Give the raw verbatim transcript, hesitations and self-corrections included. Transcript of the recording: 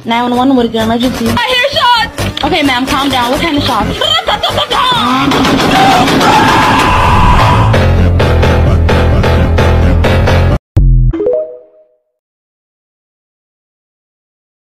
nine one one, what is your emergency? I hear shots! Okay, ma'am, calm down. What kind of shots? Ratatatatata!